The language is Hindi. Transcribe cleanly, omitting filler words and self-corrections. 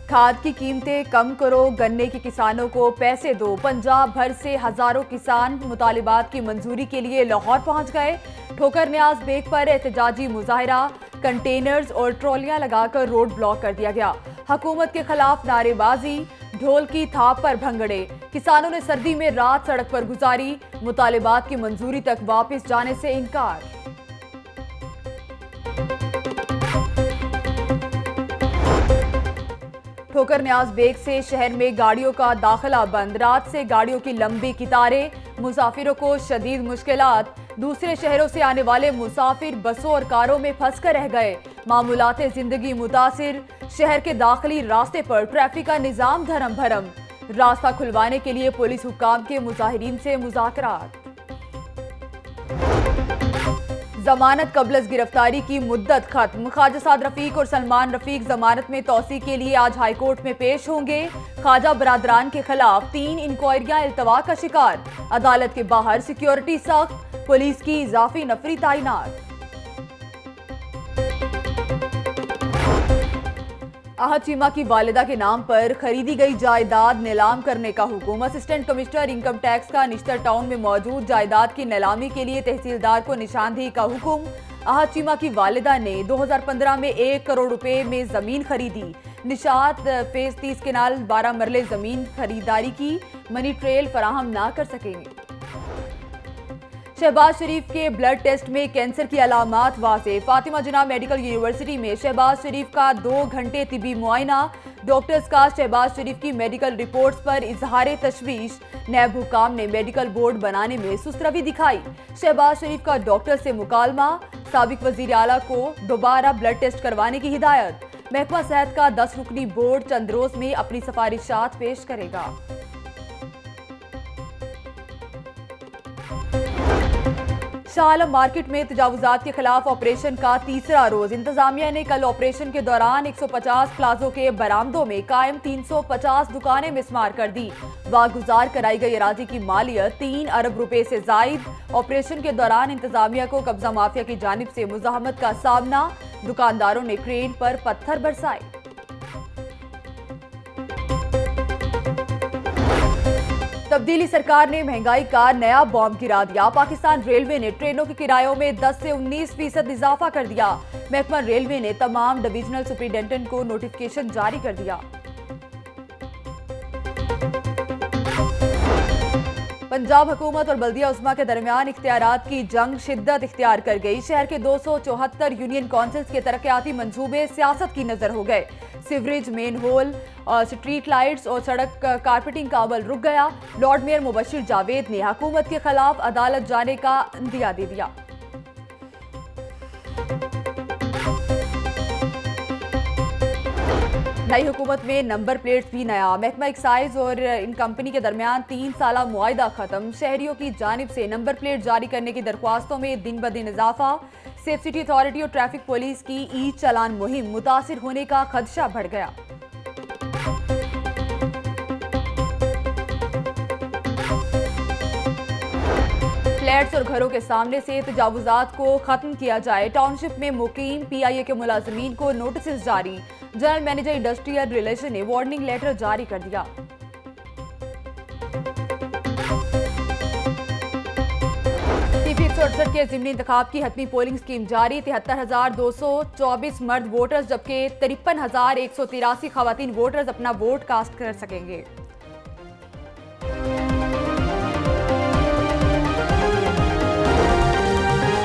खाद की कीमतें कम करो, गन्ने के किसानों को पैसे दो। पंजाब भर से हजारों किसान मुतालिबात की मंजूरी के लिए लाहौर पहुंच गए। ठोकर न्याज बेग पर एहतजाजी मुजाहिरा, कंटेनर्स और ट्रॉलियां लगाकर रोड ब्लॉक कर दिया गया। हुकूमत के खिलाफ नारेबाजी, ढोल की थाप पर भंगड़े। किसानों ने सर्दी में रात सड़क पर गुजारी। मुतालिबात की मंजूरी तक वापस जाने से इनकार। ठोकर न्याज बेग से शहर में गाड़ियों का दाखिला बंद। रात से गाड़ियों की लंबी कतारें, मुसाफिरों को शदीद मुश्किलात। दूसरे शहरों से आने वाले मुसाफिर बसों और कारों में फंसकर रह गए। मामूलाते जिंदगी मुतासिर। शहर के दाखिली रास्ते पर ट्रैफिक का निजाम धर्म भरम। रास्ता खुलवाने के लिए पुलिस हुक्काम के मुजाहिरीन से मुज़ाकरात। जमानत कबलस गिरफ्तारी की मुद्दत खत्म। ख्वाजा साद रफीक और सलमान रफीक जमानत में तौसी के लिए आज हाईकोर्ट में पेश होंगे। ख्वाजा बरादरान के खिलाफ 3 इंक्वायरियां इल्तवा का शिकार। अदालत के बाहर सिक्योरिटी सख्त, पुलिस की इजाफी नफरी तैनात। आहत चीमा की वालिदा के नाम पर खरीदी गई जायदाद नीलाम करने का हुक्म। असिस्टेंट कमिश्नर इनकम टैक्स का निश्तर टाउन में मौजूद जायदाद की नीलामी के लिए तहसीलदार को निशानदेही का हुक्म। आहत चीमा की वालिदा ने 2015 में 1 करोड़ रुपए में जमीन खरीदी। निशात फेज 30 केनाल 12 मरले जमीन खरीदारी की मनी ट्रेल फराहम ना कर सकेंगे। शहबाज शरीफ के ब्लड टेस्ट में कैंसर की अलामात वाज़े। फातिमा जिन्ना मेडिकल यूनिवर्सिटी में शहबाज शरीफ का 2 घंटे तिबी मुआयना। डॉक्टर्स का शहबाज शरीफ की मेडिकल रिपोर्ट्स पर इजहार तशवीश। नैब हुकाम ने मेडिकल बोर्ड बनाने में सुस्तरवी दिखाई। शहबाज शरीफ का डॉक्टर से मुकालमा। साबिक वजीर आला को दोबारा ब्लड टेस्ट करवाने की हिदायत। महकमा सेहत का 10 रुकनी बोर्ड चंद रोज में अपनी सिफारिशात पेश करेगा। शाह आलम मार्केट में तजावुजात के खिलाफ ऑपरेशन का तीसरा रोज। इंतजामिया ने कल ऑपरेशन के दौरान 150 प्लाजों के बरामदों में कायम 350 दुकानें मिसमार कर दी। वागुजार कराई गई अराजी की मालियत 3 अरब रुपए से जायद। ऑपरेशन के दौरान इंतजामिया को कब्जा माफिया की जानिब से मुजाहमत का सामना। दुकानदारों ने क्रेन पर पत्थर बरसाए। तब्दीली सरकार ने महंगाई का नया बॉम्ब गिरा दिया। पाकिस्तान रेलवे ने ट्रेनों के किरायों में 10 से 19% इजाफा कर दिया। महकमा रेलवे ने तमाम डिवीजनल सुपरिटेंडेंट को नोटिफिकेशन जारी कर दिया। पंजाब हुकूमत और बल्दिया उस्मा के दरमियान इख्तियारात की जंग शिद्दत इख्तियार कर गई। शहर के 274 यूनियन काउंसिल्स के तरक्याती मंसूबे सियासत की नजर हो गए। Sewerage, manhole, street lights और सड़क कारपेटिंग का अमल रुक गया। लॉर्ड मेयर मुबशिर जावेद ने हुकूमत के खिलाफ अदालत जाने का इंदिया दे दिया। नई हुकूमत में नंबर प्लेट्स भी नया। महकमा एक्साइज और इन कंपनी के दरमियान 3 साला मुआहिदा खत्म। शहरियों की जानिब से नंबर प्लेट जारी करने की दरख्वास्तों में दिन ब दिन इजाफा। सेफ सिटी अथॉरिटी और ट्रैफिक पुलिस की ई चालान मुहिम मुतासिर होने का खदशा बढ़ गया। फ्लैट्स और घरों के सामने से तजावुजात को खत्म किया जाए। टाउनशिप में मुकीम PIA के मुलाजमीन को नोटिस जारी। जनरल मैनेजर इंडस्ट्रियल रिलेशन ने वार्निंग लेटर जारी कर दिया। CP 168 के ज़िमनी इंतखाब की हतमी पोलिंग स्कीम जारी। 73,224 मर्द वोटर्स जबकि 53,183 खवातीन वोटर्स अपना वोट कास्ट कर सकेंगे।